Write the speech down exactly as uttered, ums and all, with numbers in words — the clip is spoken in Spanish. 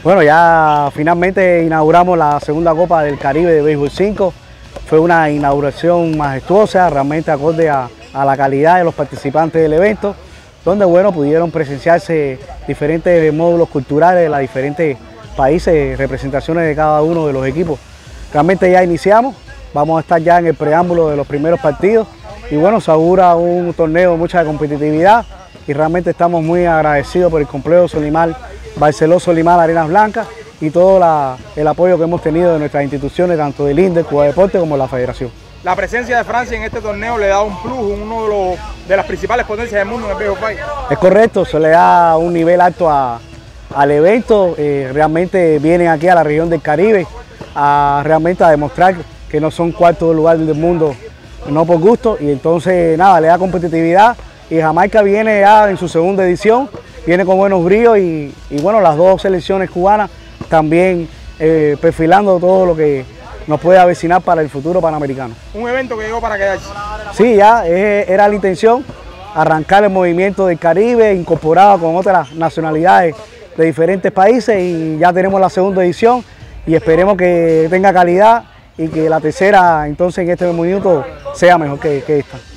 Bueno, ya finalmente inauguramos la segunda Copa del Caribe de Béisbol cinco. Fue una inauguración majestuosa, realmente acorde a, a la calidad de los participantes del evento, donde bueno, pudieron presenciarse diferentes módulos culturales de los diferentes países, representaciones de cada uno de los equipos. Realmente ya iniciamos, vamos a estar ya en el preámbulo de los primeros partidos y bueno, se augura un torneo de mucha competitividad y realmente estamos muy agradecidos por el complejo Solimar, Barceló Solimar Arenas Blancas y todo la, el apoyo que hemos tenido de nuestras instituciones, tanto del INDE, Cuba Deporte como la Federación. La presencia de Francia en este torneo le da un plus, uno de, los, de las principales potencias del mundo en el béisbol país. Es correcto, se le da un nivel alto a, al evento, eh, realmente vienen aquí a la región del Caribe a realmente a demostrar que no son cuarto lugar del mundo, no por gusto, y entonces nada, le da competitividad y Jamaica viene ya en su segunda edición, viene con buenos bríos y, y bueno, las dos selecciones cubanas también eh, perfilando todo lo que nos puede avecinar para el futuro panamericano. Un evento que llegó para quedarse. Sí, ya eh, era la intención, arrancar el movimiento del Caribe, incorporado con otras nacionalidades de diferentes países y ya tenemos la segunda edición y esperemos que tenga calidad y que la tercera entonces en este minuto sea mejor que, que esta.